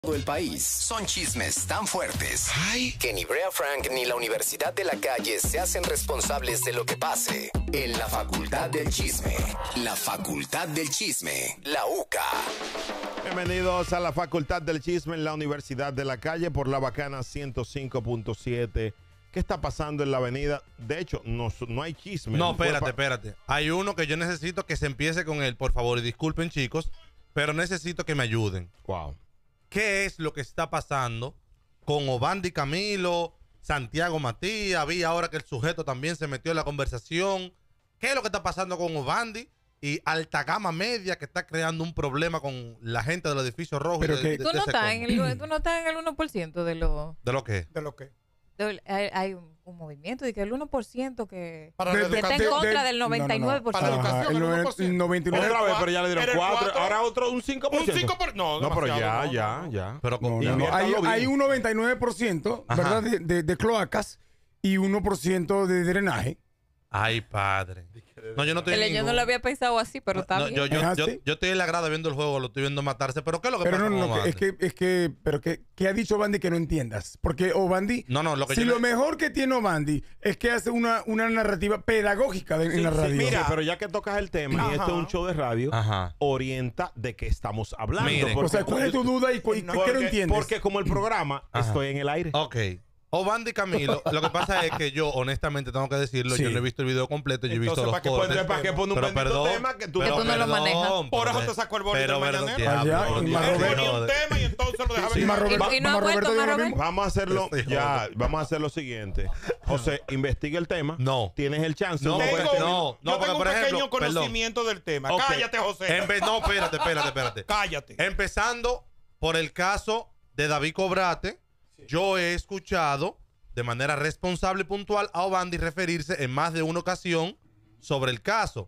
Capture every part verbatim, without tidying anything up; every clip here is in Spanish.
todo el país. Son chismes tan fuertes Ay. que ni Brea Frank ni la Universidad de la Calle se hacen responsables de lo que pase en la Facultad del Chisme. La Facultad del Chisme, la U C A. Bienvenidos a la Facultad del Chisme en la Universidad de la Calle por la Bacana ciento cinco punto siete. ¿Qué está pasando en la avenida? De hecho, no, no hay chisme. No, espérate, espérate. Hay uno que yo necesito que se empiece con él, por favor, y disculpen, chicos, pero necesito que me ayuden. Wow. ¿Qué es lo que está pasando con Obandi Camilo, Santiago Matías? Vi ahora que el sujeto también se metió en la conversación. ¿Qué es lo que está pasando con Obandi y Alta Gama Media, que está creando un problema con la gente del edificio rojo? Pero y de, que, de, ¿tú, de no estás en el, tú no estás en el uno por ciento de lo... ¿De lo qué? ¿De lo qué? De, hay, hay un, un movimiento de que el uno por ciento que, Para que de, está de, en contra de, del noventa y nueve por ciento. No, no, no. Para Ajá, educación, el, el uno por ciento. el noventa y nueve. Otra vez, pero ya le dieron cuatro. Ahora otro, un cinco por ciento. Un cinco por ciento. No, no, pero ya, no, ya, no. ya. Pero no, y no, no. Hay, Bien. hay un noventa y nueve por ciento, ¿verdad? De, de, de cloacas y uno por ciento de drenaje. Ay, padre. No, yo no estoy en Yo no ningún- lo había pensado así, pero está No, bien. yo, yo, ¿Es yo, así? yo estoy en la grada viendo el juego, lo estoy viendo matarse. ¿Pero qué es lo que Pero pasa no, con no, que- Obandi? es que, es que, pero que, ¿qué ha dicho Obandi que no entiendas? Porque Obandi, No, no, lo que si yo lo le- mejor que tiene Obandi es que hace una, una narrativa pedagógica de- en la radio. Mira, sí, pero ya que tocas el tema y Ajá. esto es un show de radio, Ajá. orienta de qué estamos hablando. Miren. O sea, ¿cuál es tu duda y, cu- y No, qué no porque- entiendes? Porque como el programa, Ajá. estoy en el aire. Ok. Obandi Camilo, lo que pasa es que yo, honestamente, tengo que decirlo, Sí. yo no he visto el video completo, yo he visto Entonces, los ¿para qué cortes. pones- ¿Para qué pone un Pero bendito perdón, tema que tú, pero Que tú no lo perdón, manejas? Por eso pero- te sacó el boli pero del perdón, mañanero. diablo, Allá, por y Dios. más Él Roberto. ponía un Joder. tema y entonces lo dejaba Y en más el- Roberto, Y- y no más ha Roberto vuelto, dijo más lo Roberto. mismo. Vamos a hacerlo, Estoy ya, jodido. vamos a hacer lo siguiente. José, investiga el tema. No. Tienes el chance. No, Uno Tengo, puede- porque- no, no, yo porque, tengo por un ejemplo, pequeño perdón. conocimiento del tema. Ok. Cállate, José. En vez- no, espérate, espérate, espérate. Cállate. Empezando por el caso de David Cobrate, yo he escuchado de manera responsable y puntual a Obandi referirse en más de una ocasión sobre el caso.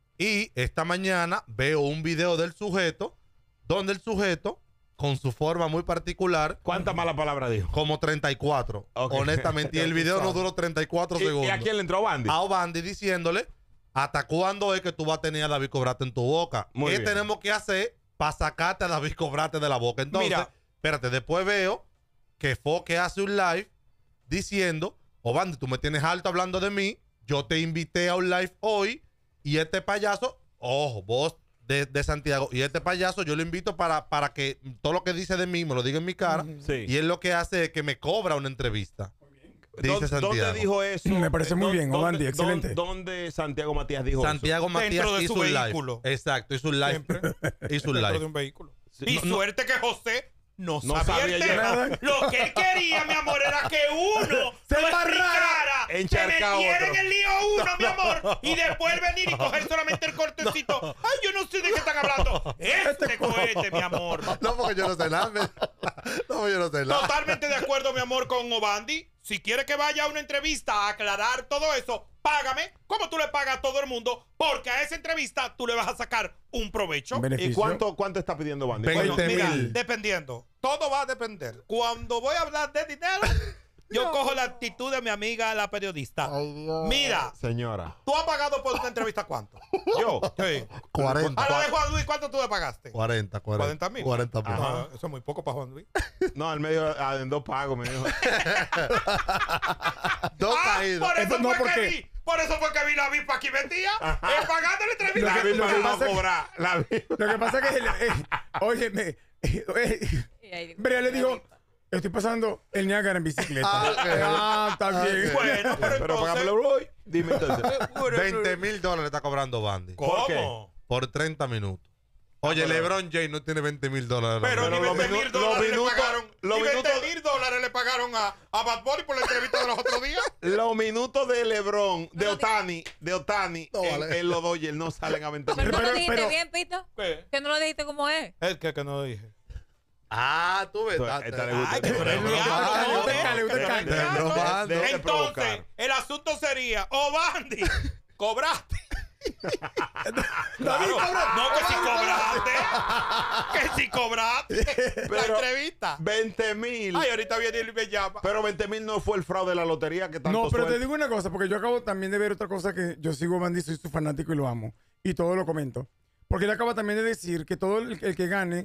Y esta mañana veo un video del sujeto, donde el sujeto, con su forma muy particular, ¿Cuántas malas palabras dijo? como treinta y cuatro, Ok. honestamente, y el video no duró treinta y cuatro ¿Y, segundos. y a quién le entró Bandy? A Obandi diciéndole, ¿hasta cuándo es que tú vas a tener a David Cobrate en tu boca? Muy ¿Qué bien. tenemos que hacer para sacarte a David Cobrate de la boca? Entonces, Mira. espérate, después veo que Foque hace un live diciendo, Obandi, tú me tienes alto hablando de mí, yo te invité a un live hoy y este payaso, ojo, vos de, de Santiago, y este payaso yo lo invito para, para que todo lo que dice de mí me lo diga en mi cara, Sí. y él lo que hace es que me cobra una entrevista. Dice ¿Dónde, Santiago. ¿Dónde dijo eso? Me parece muy ¿Dónde- bien, Obandi, dónde- excelente. ¿Dónde Santiago Matías dijo Santiago Matías Dentro de hizo su un live. vehículo. Exacto, hizo un live. Siempre. Hizo un Dentro de live. un vehículo. Sí, Y no, no. suerte que José no, No sabía, sabía el yo tema. nada. Lo que él quería, mi amor, era que uno Se lo embarrara, explicara, se encharcado metiera otro. en el lío uno, mi amor, y después venir y coger solamente el cortecito. Ay, yo no sé de qué están hablando. Este cohete, mi amor. No, porque yo no sé nada. me- No, yo no sé nada. Totalmente de acuerdo, mi amor, con Obandi. Si quiere que vaya a una entrevista a aclarar todo eso, págame como tú le pagas a todo el mundo, porque a esa entrevista tú le vas a sacar un provecho. Un beneficio. ¿Y cuánto, cuánto está pidiendo Bandy? Veinte ¿Cuánto? Mira, mil. dependiendo. Todo va a depender. Cuando voy a hablar de dinero, yo cojo la actitud de mi amiga, la periodista. Mira, Señora. ¿tú has pagado por una entrevista cuánto? Yo. Sí. cuarenta. A la de Juan Luis, ¿cuánto tú le pagaste? cuarenta, cuarenta. cuarenta mil. cuarenta mil. Ajá, eso es muy poco para Juan Luis. No, al medio, ah, en dos pagos, me dijo. Dos Ah, caídos. por eso Eso no, fue porque- que vi. Por eso fue que vi la vipa aquí metía. Eh, pagando la entrevista. La que- lo misma que que va a pasa es que- cobrar. La misma. Lo que pasa es que, eh, óyeme, eh, eh, Brea le dijo, estoy pasando el Niágara en bicicleta. Ah, ok. Ah, está bien. Bueno, pero Pero entonces... pagámelo hoy. Dime entonces. veinte mil dólares está cobrando Bandy. ¿Cómo? qué? Por treinta minutos. Oye, pero- LeBron James no tiene veinte mil dólares. Pero, Pero ni los veinte minu- mil los dólares minutos- le pagaron. los Ni veinte minutos- mil dólares le pagaron a, a Bad Bunny por la entrevista de los otros días. Los minutos de LeBron, de Otani, de Otani, No, en, vale. en los Dodgers no salen a veinte Pero mil. no lo Pero- dijiste pero- bien, Pito. ¿Qué? Que no lo dijiste como es. Es que, que no dije. Ah, tú ves. Esta le gusta. Ay, que tú eres Usted diablo, cale, ¿no? usted cale, usted Que tú eres cale. diablo. Bromando. Deje de Entonces, provocar. el asunto sería, oh, Bandy, cobraste. Claro, no que si cobraste, que si cobraste la Pero- entrevista. veinte mil. Ay, ahorita viene y me llama. Pero veinte mil no fue el fraude de la lotería que tanto No, pero te suelta. digo una cosa, porque yo acabo también de ver otra cosa que yo sigo a Bandy, soy su fanático y lo amo. Y todo lo comento. Porque él acaba también de decir que todo el, el que gane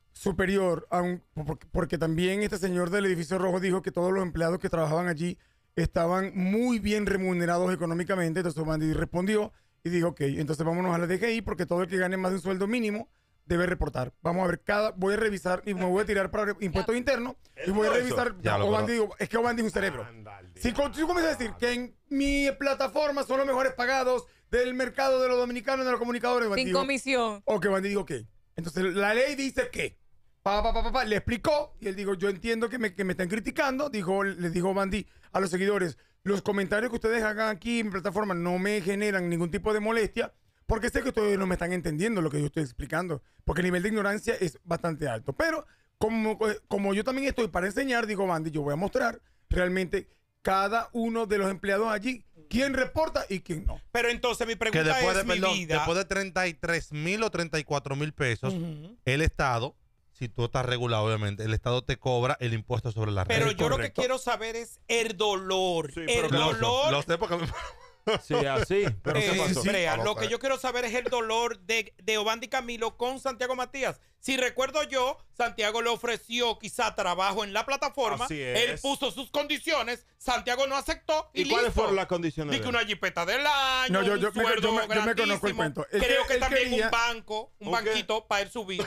superior, a un, porque, porque también este señor del edificio rojo dijo que todos los empleados que trabajaban allí estaban muy bien remunerados económicamente. Entonces Obandi respondió y dijo, ok, entonces vámonos a la D G I porque todo el que gane más de un sueldo mínimo debe reportar. Vamos a ver, cada, voy a revisar y me voy a tirar para impuestos internos y voy a revisar. Ya lo Obandi, digo, es que Obandi es un cerebro. Si tú comienzas a decir que en mi plataforma son los mejores pagados del mercado de los dominicanos, de los comunicadores, Sin digo, comisión. ok, Obandi dijo, ok. Entonces la ley dice que, pa, pa, pa, pa, pa, le explicó y él dijo, yo entiendo que me, que me están criticando, dijo, le dijo Obandi a los seguidores, los comentarios que ustedes hagan aquí en mi plataforma no me generan ningún tipo de molestia, porque sé que ustedes no me están entendiendo lo que yo estoy explicando, porque el nivel de ignorancia es bastante alto. Pero como, como yo también estoy para enseñar, digo Obandi, yo voy a mostrar realmente cada uno de los empleados allí, quién reporta y quién no. Pero entonces mi Que pregunta después es, de, mi perdón, vida... después de treinta y tres mil o treinta y cuatro mil pesos, Ujú. el Estado, si tú estás regulado, obviamente, el Estado te cobra el impuesto sobre la renta. Pero yo lo que correcto. quiero saber es el dolor. Sí, el pero que Lo- dolor... Lo sé porque me... Sí, así. Pero ¿qué Eh, pasó? Brea, Vamos lo a que ver. yo quiero saber es el dolor de, de Obandi Camilo con Santiago Matías. Si recuerdo yo, Santiago le ofreció quizá trabajo en la plataforma. Así es. Él puso sus condiciones. Santiago no aceptó. ¿Y, ¿Y cuáles listo. fueron las condiciones? Dice de que una jipeta del año, No, yo- yo un me- sueldo yo me- yo me conozco el grandísimo. cuento. Él Creo que- que él también quería- un banco, un ¿Un qué? banquito para él subir.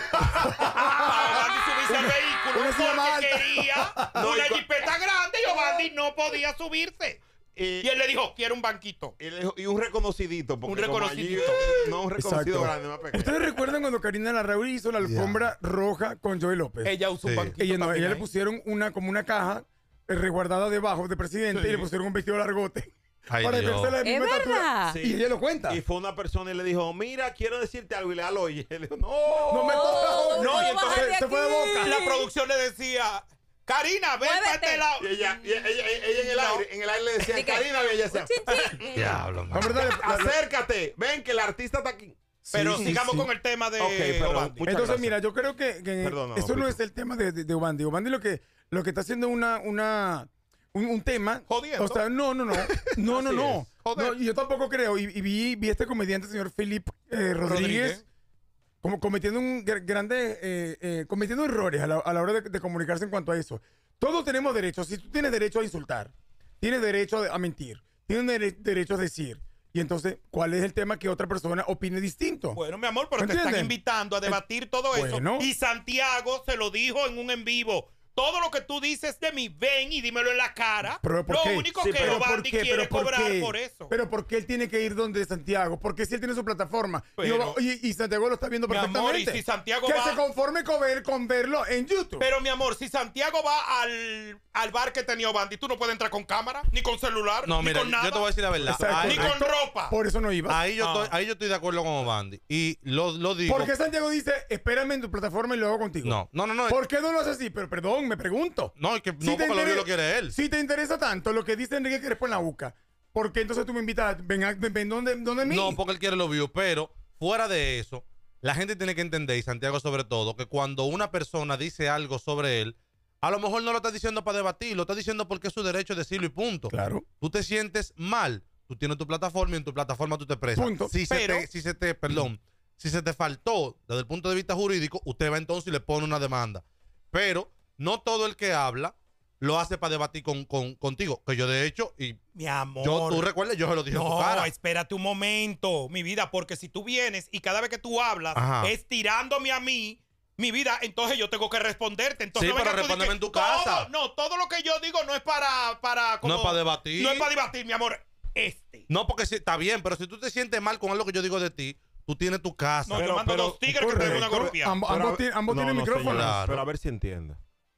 para Obandi subirse al vehículo una silla más porque alta. quería No, una y cua- jipeta grande y Obandi no podía subirse. Y, Y él le dijo, quiero un banquito. y le dijo- y un reconocidito. Porque Un como reconocidito. allí, no un reconocido Exacto. grande, más pequeño. ¿Ustedes recuerdan cuando Karina Larrauri hizo la alfombra roja con Joey López? Ella usó Sí. un banquito. Ella no, también ella le ahí. pusieron una como una caja eh, resguardada debajo de presidente Sí. y le pusieron un vestido largote Ay, para Dios. verse la Es misma estatura. verdad. Sí. Y ella lo cuenta. Y fue una persona y le dijo, mira, quiero decirte algo. Y le habló. Y él dijo, no. No me Oh, No, y no, entonces bájate se fue de aquí. boca. La producción le decía, Karina, ven Muévete. para este lado. Y ella, y ella, ella- ella en el No. aire, en el aire le decía, Di que- Karina, y ella decía, Chin, chin. Diablo, man. Vamos a darle- la- la- acércate, ven que el artista está aquí. Pero Sí, sigamos sí. con el tema de Ok, pero- Obandi. Muchas Entonces, gracias. mira, yo creo que, que Perdón, no, eso no Pito. es el tema de, de, de Obandi. Obandi lo que, lo que está haciendo es una, una, un, un tema. Jodiendo. O sea, no, no, no. No, no, Así no. es. Joder. No, yo tampoco creo. Y, y vi, vi este comediante, señor Philip eh, Rodríguez, Rodríguez. como cometiendo un gr- grande, eh, eh, cometiendo errores a la, a la hora de, de comunicarse en cuanto a eso. Todos tenemos derechos. Si tú tienes derecho a insultar, tienes derecho a, a mentir, tienes dere- derecho a decir. Y entonces, ¿cuál es el tema que otra persona opine distinto? Bueno, mi amor, pero te ¿Entienden? están invitando a debatir todo eso. Bueno. Y Santiago se lo dijo en un en vivo. Todo lo que tú dices de mí, ven y dímelo en la cara. ¿Pero por lo qué? único Sí, que pero Obandi ¿por qué? quiere ¿Pero por cobrar qué? por eso. Pero ¿por qué él tiene que ir donde Santiago? Porque si él tiene su plataforma y, Pero- y- y Santiago lo está viendo Mi amor, perfectamente. y si Santiago que va- se conforme con, ver, con verlo en YouTube. Pero mi amor, si Santiago va al, al bar que tenía Obandi, tú no puedes entrar con cámara, ni con celular, No, ni mira, con nada. yo te voy a decir la verdad. Exacto. Ahí, Ni con ropa. Por eso no iba. ahí yo Ah. estoy, ahí yo estoy de acuerdo con Obandi. Y lo, lo digo. ¿Por qué Santiago dice, espérame en tu plataforma y lo hago contigo? No, no, no, no. ¿Por qué no lo hace así? Pero perdón, me pregunto. No, es que Si no te porque lo inter- que lo quiere él. Si te interesa tanto lo que dice Enrique Crespo en la UCA, ¿por qué entonces tú me invitas? Ven, a- ven, ven donde, donde mí. No, porque él quiere lo views, pero fuera de eso, la gente tiene que entender, y Santiago sobre todo, que cuando una persona dice algo sobre él, a lo mejor no lo está diciendo para debatir, lo está diciendo porque es su derecho decirlo y punto. Claro. Tú te sientes mal, tú tienes tu plataforma y en tu plataforma tú te expresas. Punto. Si se Pero- te, si se te, perdón, si se te faltó desde el punto de vista jurídico, usted va entonces y le pone una demanda. Pero no todo el que habla lo hace para debatir con, con- contigo. Que yo, de hecho, y Mi amor. yo, tú recuerdas, yo se lo dije en tu No, cara. espérate un momento, mi vida, porque si tú vienes y cada vez que tú hablas Ajá. es tirándome a mí, mi vida, entonces yo tengo que responderte. Entonces, Sí, no vengas pero tú de respóndeme que en tu todo- casa. No, todo lo que yo digo no es para... para como- No es para debatir. No es para debatir, mi amor. Este. No, porque sí, está bien, pero si tú te sientes mal con algo que yo digo de ti, tú tienes tu casa. No, Pero- yo mando pero- dos tigres que te den una Correcto. golpeada. Ambos, Pero a ambos ver- tienen, ambos no, tienen no, micrófono. señores, Claro. Pero a ver si entienda.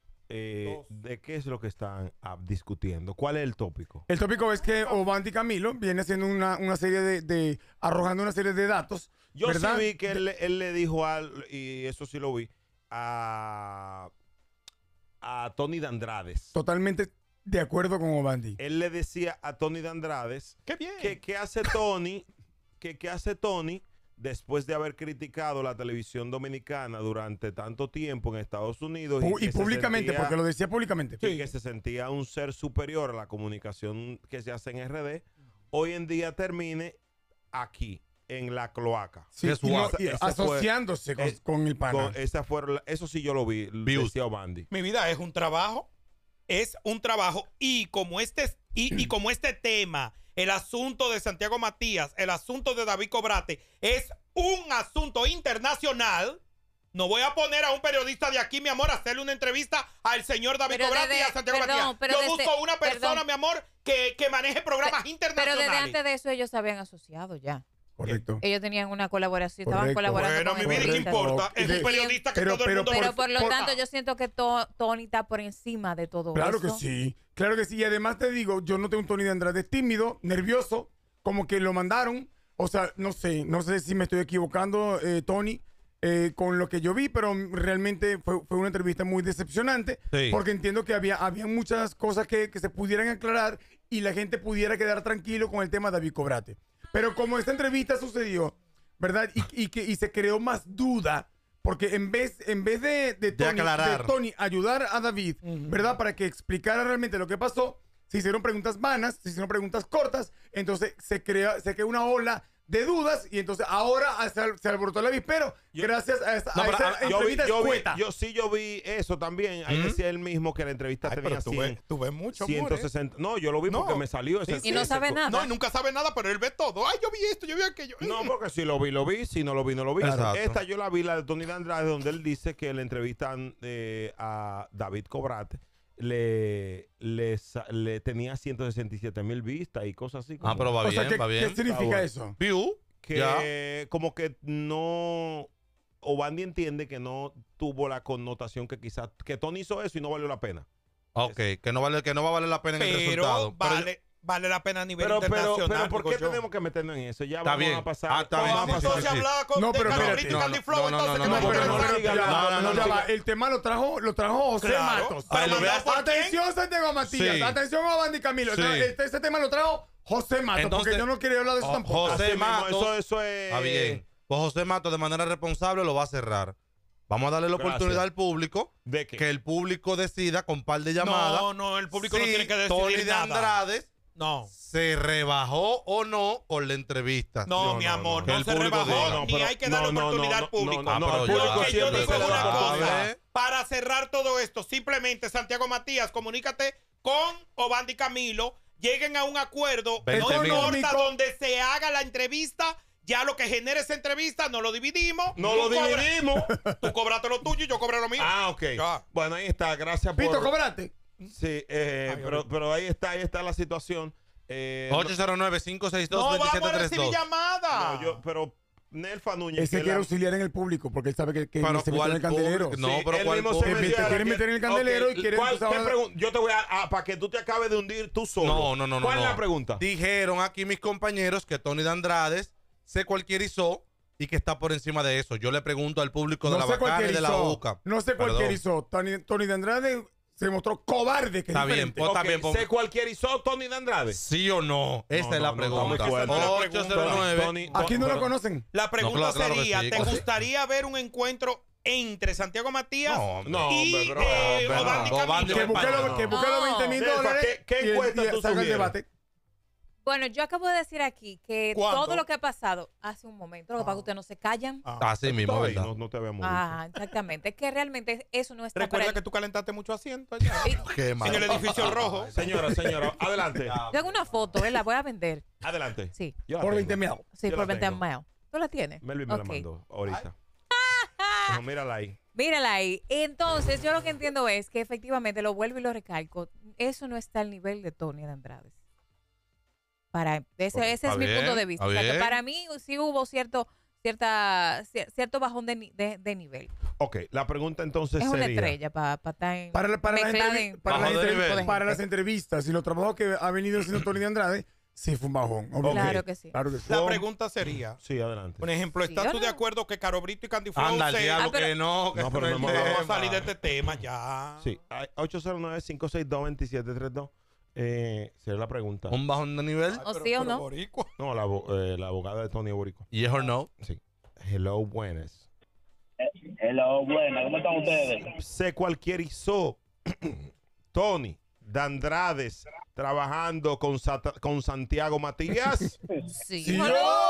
Eh, Dos. ¿De qué es lo que están ah, discutiendo? ¿Cuál es el tópico? El tópico es que Obandi Camilo viene haciendo una, una serie de, de- arrojando una serie de datos. Yo ¿verdad? sí vi que él, él le dijo al, y eso sí lo vi, a, a Tony de Andrades. Totalmente de acuerdo con Obandi. Él le decía a Tony de Andrades Qué bien. que qué hace Tony, que qué hace Tony después de haber criticado la televisión dominicana durante tanto tiempo en Estados Unidos. Pu- y que se públicamente, sentía- porque lo decía públicamente. y que se sentía un ser superior a la comunicación que se hace en R D, hoy en día termine aquí. en la cloaca. Sí, Es y no- WhatsApp. y Ese fue- asociándose con, eh, con el pana. Con- esa fueron la- eso sí yo lo vi, Views. decía Obandi. Mi vida es un trabajo, es un trabajo y como este y, y como este tema, el asunto de Santiago Matías, el asunto de David Cobrate es un asunto internacional. No voy a poner a un periodista de aquí, mi amor, a hacerle una entrevista al señor David Pero Cobrate desde- y a Santiago perdón, Matías. pero Yo desde- busco una persona, perdón. mi amor, que, que maneje programas Pero internacionales. desde antes de eso ellos se habían asociado ya. Correcto. Ellos tenían una colaboración, estaban Correcto. colaborando Bueno, con mi vida, ¿qué entrevistas. importa? Es un Sí. periodista que Pero- todo el pero mundo... Pero por- por lo por- tanto, yo siento que to- Tony está por encima de todo Claro eso. que sí, claro que sí. Y además te digo, yo no tengo un Tony de Andrade tímido, nervioso, como que lo mandaron. O sea, no sé, no sé si me estoy equivocando, eh, Tony, eh, con lo que yo vi, pero realmente fue, fue una entrevista muy decepcionante, Sí. porque entiendo que había, había muchas cosas que, que se pudieran aclarar y la gente pudiera quedar tranquilo con el tema de David Cobrate. Pero como esta entrevista sucedió, ¿verdad? Y, y que, y se creó más duda. Porque en vez, en vez de, de, Tony, aclarar. de Tony ayudar a David, ¿verdad? Para que explicara realmente lo que pasó, se hicieron preguntas vanas, se hicieron preguntas cortas, entonces se crea, se creó una ola de dudas y entonces ahora se, se alborotó el avispero gracias a esta, No, a pero, esta ah, Yo, vi, entrevista yo, vi- escueta. yo sí yo vi eso también. Ahí ¿Mm? decía él mismo que la entrevista Ay, tenía pero tú ves, cien, tú ves mucho, amor, ¿eh? ciento sesenta. No, yo lo vi No. porque me salió ese. Sí, sí. Y no ese sabe co- nada. No, él nunca sabe nada, pero él ve todo. Ay, yo vi esto, yo vi aquello. No, porque si lo vi, lo vi. Si no lo vi, no lo vi. Exacto. Esta yo la vi, la de Tony de Andrade, donde él dice que le entrevistan eh, a David Cobrate. Le, le, sa- le tenía ciento sesenta y siete mil vistas y cosas así. Ah, pero va O sea, bien, ¿qué, va bien. ¿qué significa bueno. eso? View. que Ya. como que no Obandi entiende que no tuvo la connotación que quizás que Tony hizo eso y no valió la pena. Ok, que no, vale, que no va a valer la pena en el Pero resultado. Pero yo- vale, vale la pena a nivel Pero, pero, internacional. pero ¿por qué digo yo. tenemos que meternos en eso? Ya Está vamos bien. a pasar. Ah, está Pues bien, vamos sí, sí, entonces sí, a hablar con No, de pero Carlos espérate. Brito y No, Candy no, Flow, no, no, entonces, no, que no, no, pero pero no, no, no, ya no, va, no, no, no, ya no, va. no. El tema lo trajo, lo trajo José Claro. Matos. Para Ahí lo mandar ves. por quién. Atención, Santiago Matías. Sí. Atención, Obandi Camilo. Sí. Este, este tema lo trajo José Matos, Entonces, porque yo no quería hablar de eso Jo- tampoco. José Así mismo, Matos. eso, eso es. Está bien. Pues José Mato de manera responsable lo va a cerrar. Vamos a darle la Gracias. oportunidad al público ¿De qué? que el público decida con par de llamadas. No, no, el público no si tiene que decidir Tony de nada. Andrade No. se rebajó o no con la entrevista. No, No, mi no, amor, no. no, Que se el público rebajó, diga. No, ni pero- hay que darle no, no, oportunidad no, al público. no, no, no, al ya. público Porque yo siempre digo se le una da cosa, ¿eh? para cerrar todo esto, simplemente, Santiago Matías, comunícate con Obandi Camilo, lleguen a un acuerdo, veinte no mil. importa donde se haga la entrevista, ya lo que genere esa entrevista, no lo dividimos. No Tú lo cobras- dividimos. Tú cobraste lo tuyo y yo cobré lo mío. Ah, ok. Ya. Bueno, ahí está. Gracias Pito, por. cobrate. Sí, eh, Ay, pero, ahorita. pero ahí está, ahí está la situación. Eh, ocho cero nueve, cinco seis dos, No dos siete vamos a tres recibir dos. llamada. no, yo- pero Nelfa Núñez. Ese que quiere la- auxiliar en el público, porque él sabe que, que Pero no se metió ¿cuál en el candelero. público? No, Sí, pero él ¿cuál mismo se público? metió Te a la quiere que- meter en el candelero y quiere ¿Cuál, empezar qué a- pregun- Yo te voy a, para que tú te acabes de hundir tú solo. No, no, no, no. ¿Cuál no. es la pregunta? Dijeron aquí mis compañeros que Tony de Andrade se cualquierizó y que está por encima de eso. Yo le pregunto al público de No la sé Bacana y de la cualquierizó. UCA. No sé Perdón. cualquierizó. Tony, Tony de Andrade se mostró cobarde, que es Está bien, diferente. pues, está Ok, bien, pues. ¿se cualquierizó Tony de Andrade? ¿Sí o no? Esa No, es la no, no, está muy pregunta. fuerte. ocho cero nueve. Tony- Aquí no lo pero- conocen. La pregunta No, claro, claro que sería, sí. ¿te ¿Oh, sí? gustaría ver un encuentro entre Santiago Matías No, hombre. No, y hombre, bro, eh, hombre, Obandi no. Camilo? Obandi Que Yo busque no. los, que busque los veinte mil Nelfa, dólares. ¿qué- qué y- encuesta y tú salga el sugieres? debate. Bueno, yo acabo de decir aquí que ¿Cuánto? todo lo que ha pasado hace un momento, lo que pasa es que ustedes no se callan. Ah. Así mismo, Está ahí, ¿verdad? No, no te veamos. Ah, exactamente. Es que realmente eso no está Recuerda para que el- tú calentaste mucho asiento allá. Qué mal. En el edificio rojo. Señora, señora, adelante. Yo tengo una foto, ¿eh? La voy a vender. Adelante. Sí, Yo la Por tengo. veinte mil. sí, Yo por la veinte tengo. mil. ¿Tú la tienes? Melvin me Ok. la mandó ahorita. No, mírala ahí. Mírala ahí. Entonces, yo lo que entiendo es que efectivamente, lo vuelvo y lo recalco, eso no está al nivel de Tony de Andrade. Para, ese, Ok, ese está es mi bien, punto de vista. está O sea, que bien. para mí sí hubo cierto, cierta, cier- cierto bajón de, ni- de, de nivel. Ok, la pregunta entonces Es una sería. estrella para estar en, Para, la- para, las mezclada entrevi- en- para, las Bajo de entrevi- nivel. para las entrevistas y los trabajos que ha venido haciendo Tony de Andrade, sí fue un bajón. obviamente. Claro que sí. Claro que sí. La ¿Cómo? pregunta sería, Sí, adelante. por ejemplo, Sí, ¿estás yo tú no- de acuerdo que Caro Brito y Candy Flow Anda, el se- diablo Ah, pero- que no. Que No, pero eso no es el hemos- Vamos a tema. salir de este tema ya. Sí, hay ocho cero nueve, cinco seis dos, dos siete tres dos. Eh, sería la pregunta. Un bajón de nivel. Ay, ¿O pero- sí o pero no? boricua. No, la, abo- eh, la abogada de Tony Borico. Yes or no. Sí. Hello, buenas. Hello, buenas, ¿cómo están ustedes? Se cualquierizó Tony de Andrades trabajando con, Sata- con Santiago Matías. Sí. Sí. ¡No!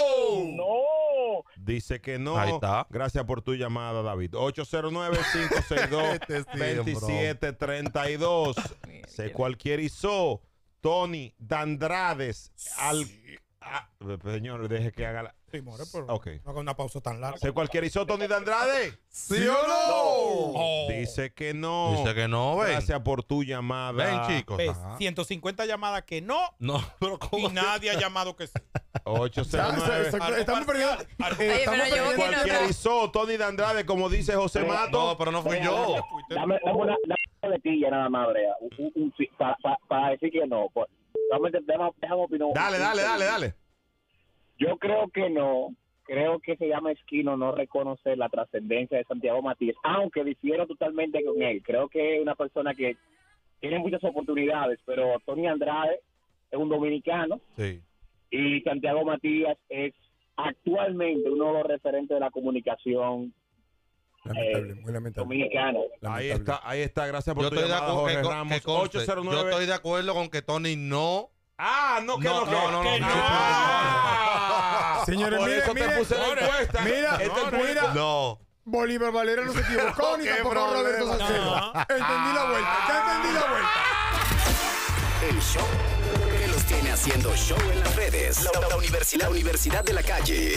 No. Dice que no. Ahí está. Gracias por tu llamada, David. ocho cero nueve, cinco seis dos, Este sí, dos siete tres dos. Sé cualquier hizo. Tony Dandrades. Al, ah, señor, deje que haga la. Sí, more, pero Ok. no haga una pausa tan larga. ¿Sé cualquier hizo Tony Dandrade? ¿Sí o no? Oh. Dice que no. Dice que no, ven. Gracias por tu llamada. Ven, chicos. ¿Ves? Ajá. ciento cincuenta llamadas que no No, pero y ¿cómo? nadie ha llamado que sí. ocho cero Ya, nueve. exacto, Algo estamos parcial, perdiendo. algo- eh, Oye, estamos pero yo perdiendo- que no- Cualquier hizo Tony Dandrade, como dice José Mato. No, pero no fui yo. Dame, dame una, dame una letilla nada más, Brea. Para pa, pa decir que no. Pues, solamente déjame, déjame opinar. Dale, dale, dale, dale. Yo creo que no. Creo que se llama esquino no reconocer la trascendencia de Santiago Matías, aunque difiero totalmente con él. Creo que es una persona que tiene muchas oportunidades, pero Tony Andrade es un dominicano Sí. y Santiago Matías es actualmente uno de los referentes de la comunicación Lamentable, muy lamentable. dominicana. Ahí Lamentable. está, ahí está. Gracias por Yo tu estoy, de llamada, acu- Jorge que co- Ramos. que conste, ocho cero nueve. yo estoy de acuerdo con que Tony no. Ah, no, que No, no, no, no, que no, Ah, Señores, por mire, eso mire, te puse la mire, encuesta. mira, Este no, público- mira. No. Bolívar Valera no se equivocó, ni Qué tampoco problema. Roberto Salcedo. No. Entendí la vuelta, ya entendí la vuelta. El show que los tiene haciendo show en las redes. La, la universidad, la Universidad de la Calle.